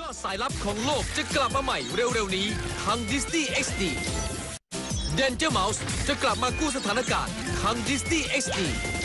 อดสายลับของโลกจะกลับมาใหม่เร็วๆนี้ทาง Disney XD Danger Mouse จะกลับมากู้สถานการณ์ทาง Disney XD